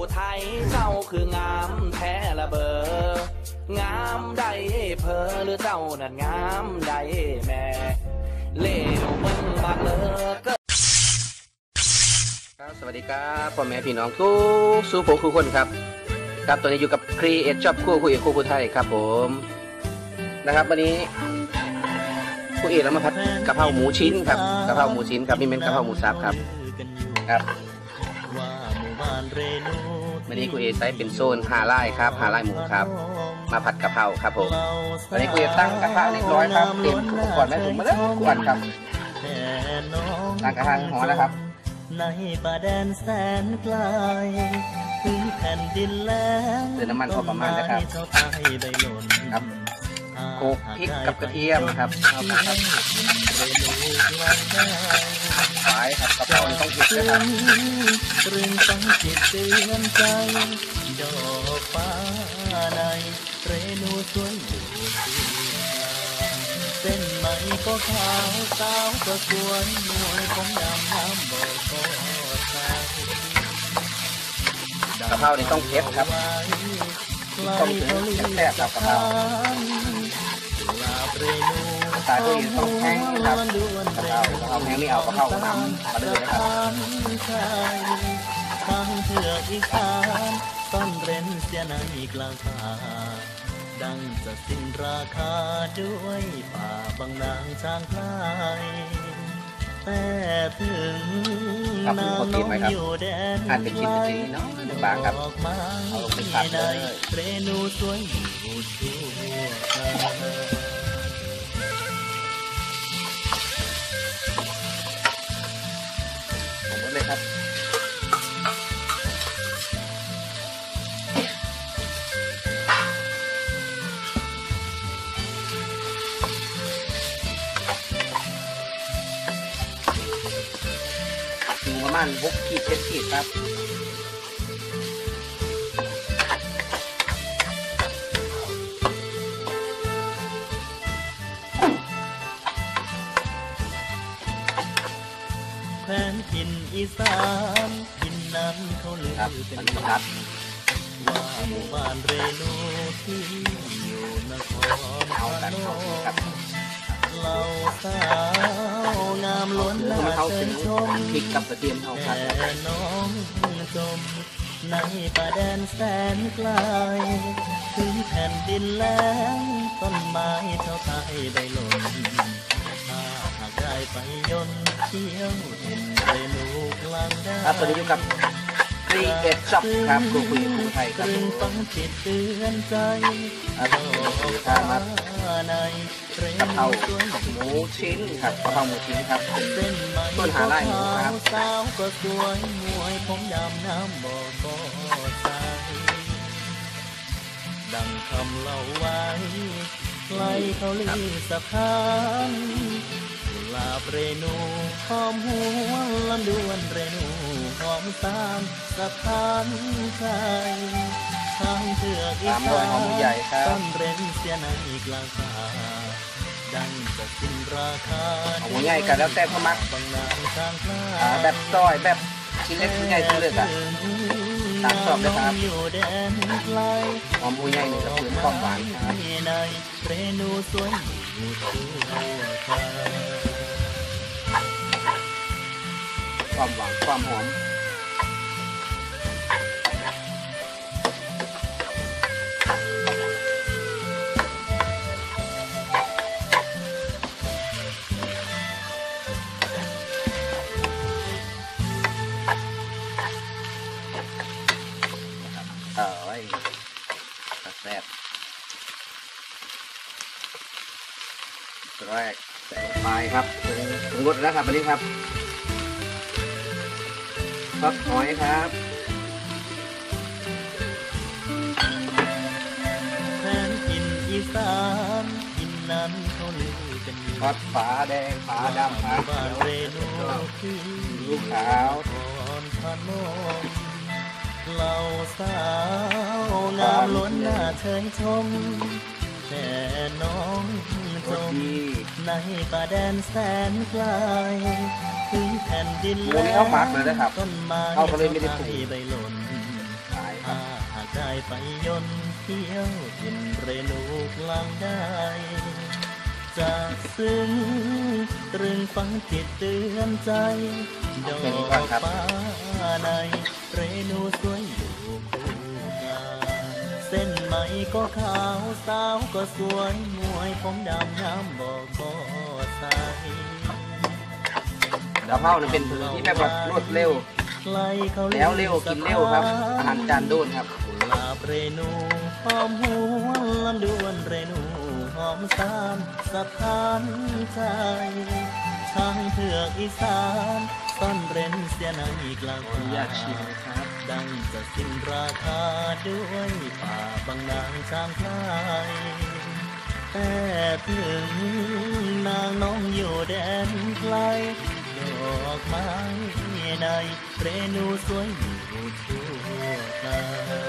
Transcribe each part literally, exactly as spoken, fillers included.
ไทยเจ้าคืองามแท้ละเบองามได้เพอหรือเจ้านั่นงามได้แม่เล่วมึงบักเลอก็สวัสดีครับพ่อแม่พี่น้องทุกสู้ผู้คู่คนครับครับตัวนี้อยู่กับครีเอทชอบคู่คุยคู่ผู้ไทยครับผมนะครับวันนี้คู่เอกเรามาผัดกะเพราหมูชิ้นครับกะเพราหมูชิ้นครับนี่เป็นกะเพราหมูสับครับครับวันนี้คู่เอกใช้เป็นโซนหาไร่ครับหาไร่หมูครับมาผัดกะเพราครับผมวันนี้คู่เอกตั้งกระทะเรียบร้อยครับเตรียมอุปกรณ์ไว้ถุงมาแล้วกวนครับตั้งกระทะหัวแล้วครับในป่าแดนแสนไกลถึงแผ่นดินแล้วเติมน้ำมันพอประมาณนะครับครับโขลกพริกกับกระเทียมครับเข้ากันครับฝายครับกะเพราต้องพริกนะครับเรื่องต้องจิตเตือนใจดอกฟ้าในเรนูสวยอยู่เส้นไหมก็ขาวสาวก็สวยมวยของดำน้ำบ่อก็ใสกะเพรานี่ต้องเผ็ดครับต้องถึงแซ่บๆครับกะเพราตาที่ต้องแห้งครับกะเพรากะเพราแห้งไม่เอากะเพราน้ำมาเลยนะครับทางเถื่ออีกทางต้นเร้นเสียในกลางป่าดังจะสิ้นราคาด้วยป่าบางนางช้างพลายแต่ถึงนางน้องอยู่แดนอันเป็นชิ้นเป็นชิ้นเนาะบางครับเอาไปผัดเลยเรนูสวยอยู่ทั่วผมหมดเลยครับประมาณหกขีดเจ็ดขีดครับแผนถิ่นอีสานถิ่นนั้นเขาลือกันครับว่าหมู่บ้านเรนูที่อยู่นครพนมเราสาวงามล้วนน่าชื่นชมพริกกับกระเทียมเท่ากันแต่น้องจมในป่าแดนแสนไกลถึงแผ่นดินแล้วต้นไม้เท่าไทยได้หล่นถ้าหากได้ไปยนต์เที่ยวเห็นเรนูกลางแดนครับตอนนี้อยู่กับครีเอทช็อปครับครูคุยครูไทยครับฟังจิตเตือนใจครับทามัดกะเพราหมูชิ้นครับกะเพราหมูชิ้นครับเป็นต้นหาไร่หมูครับสาวก็สวยมวยผมดำน้ำบ่อก็ใสดังคำเล่าไว้ใครเขาลีสะพานกุหลาบเรนูหอมหวนลำดวนเรนูหอมตามสะพานไทยทางเถื่ออีสานต้นเร้นเสียในกลางป่าดังจะสิ้นราคาหมูใหญ่กันแล้วแต่พมักแบบซอยแบบชิ้นเล็กชิ้นใหญ่ชิ้นเล็กอะตามชอบเลยครับหอมหมูใหญ่นี่จะเพิ่มความหวานความหวานความหอมเออไว้แซ่บแรกใส่ลงไปครับถึงรสแล้วครับวันนี้ครับซอสหอยครับแผ่นดินอีสานดินนั้นเขาลือกันซอสฝาแดงฝาดำฝาเขียวลูกขาวเราสาวงามล้นหน้าเชยชมแต่น้องจมในป่าแดนแสนไกลถึงแผ่นดินแล้วต้นไม้เอาก็เลยไม่ได้ปลูกใบหล่นากได้ไปยนต์เที่ยวกินเรนูกลางได้จากซึ้งตรึงฝังจิตเตือนใจดอกฟ้าในเรนูสวยอยู่คู่กันเส้นไหมก็ขาวสาวก็สวยมวยผมดำน้ำบอกก็ใสกะเพราเนี่ยเป็นพื้นที่แบบรวดเร็วแล้วเร็วกินเร็วครับอาหารจานโดนครับกุหลาบเรนูหอมหวนลำดวนเรนูหอมสามสะพานใจช่างเถือกอีสานต้นเร้นเสียในกลางอยากชิมครับดังจะสิ้นราคาด้วยป่าบางนางช้างพลายแต่ถึงนางน้องอยู่แดนไกลดอกไม้ในเรนูสวยอยู่ทั่วกัน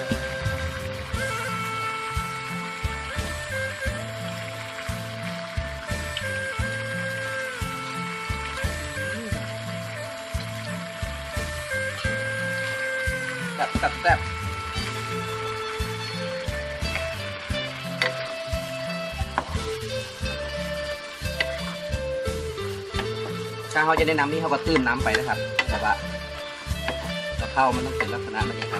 แซ่บแซ่บแซ่บถ้าเขาจะแนะนำนี่เขาก็ตื้มน้ำไปนะครับแต่ว่ากะเพรามันต้องเป็นลักษณะแบบนี้ครับ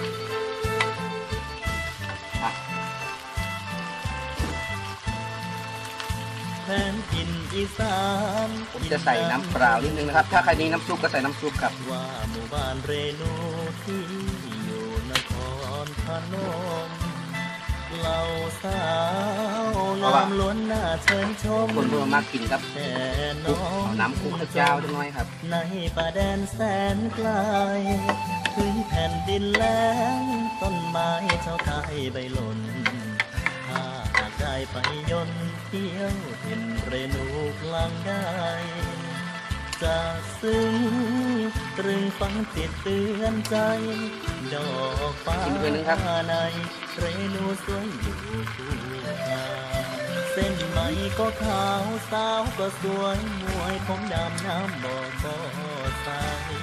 แผนกินอีสานผมจะใส่น้ำเปล่านิดนึงนะครับถ้าใครนี้น้ำซุปก็ใส่น้ำซุปครับว่าหมู่บ้านเรนูที่อยู่นครพนมเราสาวงามล้วนน่าเชิญชมคนเมืองมากินครับเอาน้ำคุกข้าวเจ้าจังน้อยครับในป่าแดนแสนไกลพื้นแผ่นดินแล้งต้นไม้เจ้าไทยใบหล่นถ้าหากได้ไปยนต์เที่ยวเห็นเรนูกลางได้จะซึ้งตรึงฝังจิตเตือนใจดอกฟ้าในเรนูสวยอยู่คู่กันเส้นไหมก็ขาวสาวก็สวยมวยผมดำน้ำบอกก็ใส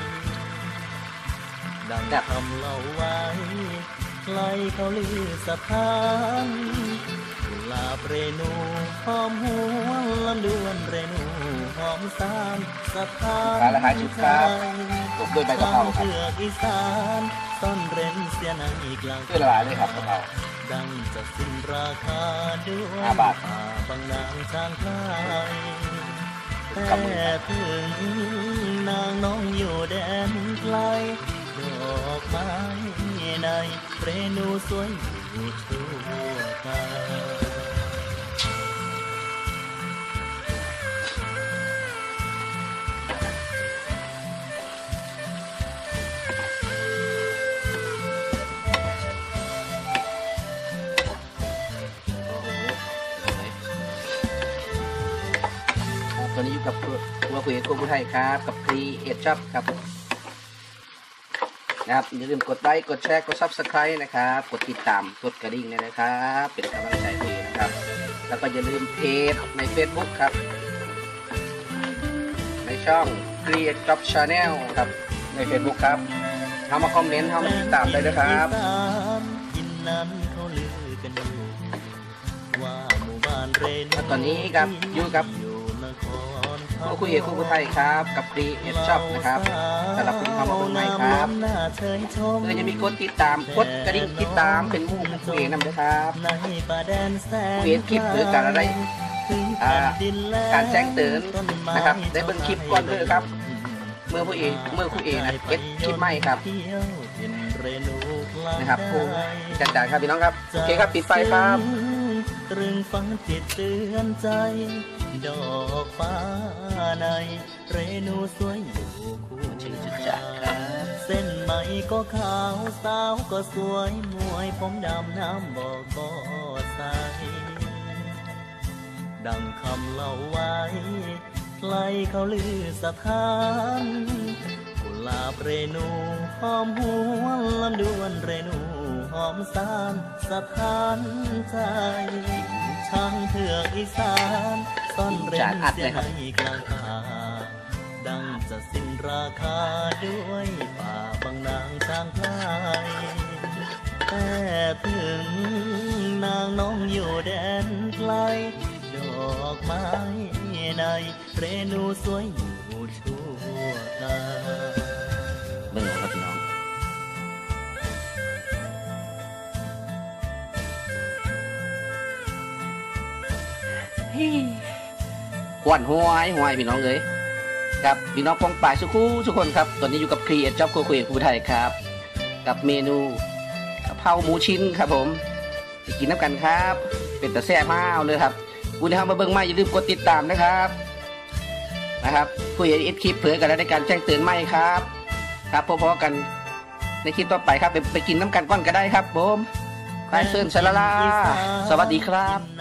ดังคำเล่าไว้ใครเขาลือสะพานกุหลาบเรนูหอมหวนลำดวนเรนูหอมสามสะพานการละหายชุดครับตบด้วยใบกะเพราครับเถือกอีสานต้นเร้นเสียในกลางด้วยละลายเลยครับกะเพราดังจะสิ้นราคาด้วยห้าบาทบางนางช้างพลายแต่ถึงนางน้องอยู่แดนไกลดอกไม้ในเรนูสวยอยู่ทั่วกันตอนนี้อยู่กับตัวคุยกับผู้ไทยครับกับครีเอทช็อปครับนะครับอย่าลืมกดไลค์กดแชร์กดซับสไครต์นะครับกดติดตามกดกระดิ่งนะครับเป็นกำลังใจให้นะครับแล้วก็อย่าลืมเพจใน Facebook ครับในช่อง Create Job Channel ครับใน Facebook ครับเข้ามาคอมเมนต์เข้ามาติดตามได้ด้วยครับตอนนี้ครับอยู่กับผู้คุยกับผู้ไทยครับกับครีเอทช็อปนะครับสำหรับคุณเข้ามาเป็นใหม่ครับเพื่อจะมีกดติดตามกดกระดิ่งติดตามเป็นผู้คุยนำด้วยครับคุยคลิปหรือการอะไรการแจ้งเตือนนะครับได้เบิ่งคลิปก่อนเลยครับเมื่อผู้เอเมื่อผู้เอนะเก็ตคลิปใหม่ครับนะครับผู้จัดการครับพี่น้องครับโอเคครับปิดไฟครับตรึงฝังจิตเตือนใจดอกฟ้าในเรนูสวยอยู่คู่กันเส้นไหมก็ขาวสาวก็สวยมวยผมดำน้ำบอกก็ใสดังคำเล่าไว้ใครเขาลือสถานกุหลาบเรนูหอมหวนลำดวนเรนูหอมสามสะพานใจช่างเถือกอีสานซ่อนเร้นเสียในกลางป่าดังจะสิ้นราคาด้วยป่าบางนางช้างพลายแแต่ถึงนางน้องอยู่แดนไกลดอกไม้ในเรนูสวยอยู่ชั่วตาเบิ่งครับพี่น้องหวานห้วยห้วยพี่น้องเลยครับพี่น้องปองป่ายสุขุทุกคนครับตอนนี้อยู่กับครีเอทจ็อบโคคุยผู้ไทยครับกับเมนูกะเพราหมูชิ้นครับผมจะกินน้ำกันครับเป็นตะแซ่บมากเลยครับคุณที่ทำมาเบิ่งใหม่อย่าลืมกดติดตามนะครับนะครับคุยเอทคลิปเผื่อกันแล้วในการแจ้งเตือนใหม่ครับครับพบกันในคลิปต่อไปครับไปไปกินน้ำกันก่อนก็ได้ครับผมไปเชิญสลาลาสวัสดีครับ